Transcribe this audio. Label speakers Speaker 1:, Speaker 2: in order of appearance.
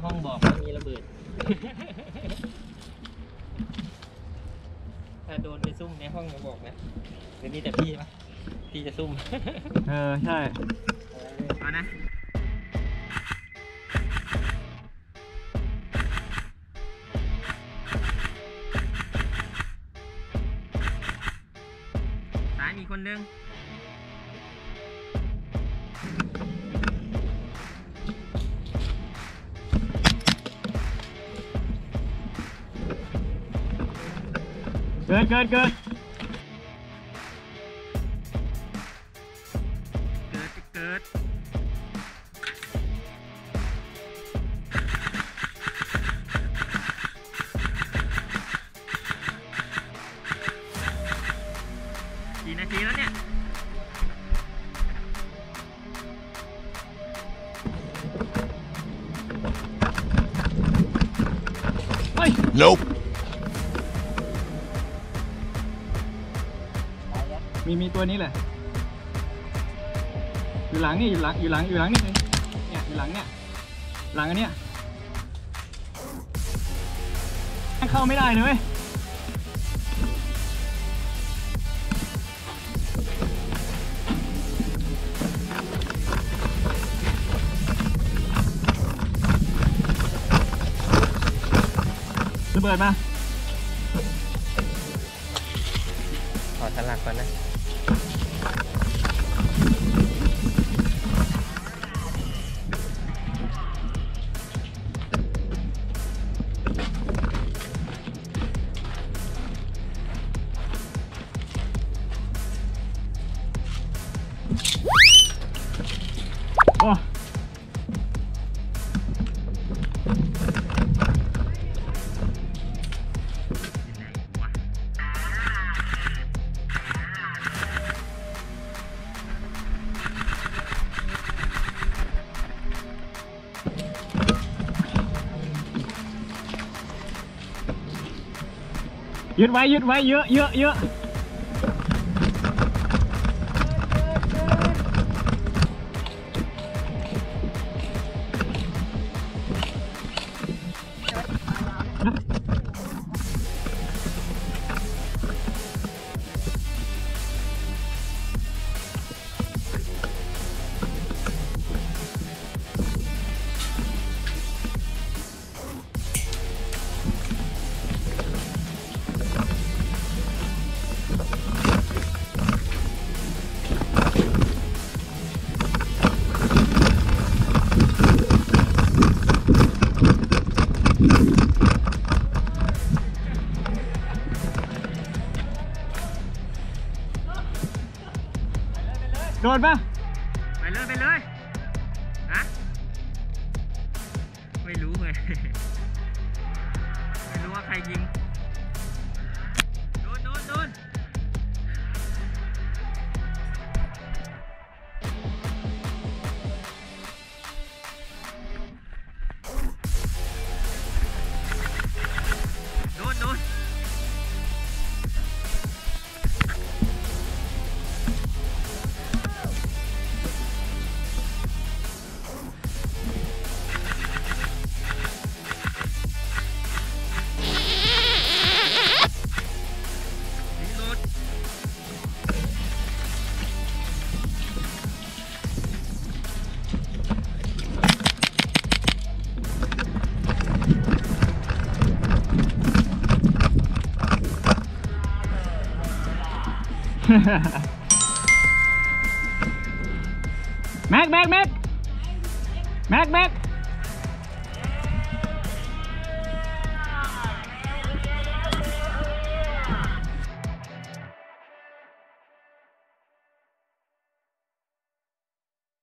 Speaker 1: ห้องบอกว่ามีระเบิดถ้าโดนไปซุ่มในห้องจะบอกนะเดี๋ยวนี้แต่พี่ปะพี่จะซุ่ม
Speaker 2: ใช่
Speaker 1: เอานะสายมีคนนึง
Speaker 2: เกิดกี่นาทีแล้วเนี่ย
Speaker 3: เฮ้ย Nope
Speaker 2: มีตัวนี้แหละอยู่หลังนี่อยู่หลังนี่เนี่ยอยู่หลังเนี่ยหลังอันเนี้ยเข้าไม่ได้เลยเว้ยระเบิดมา
Speaker 1: ขอสลักก่อนนะ
Speaker 2: โอ้ยึดไว้เยอะโดนปะ
Speaker 1: ไปเลยฮะไม่รู้ไงไม่รู้ว่าใครยิงโดน
Speaker 2: แม็ก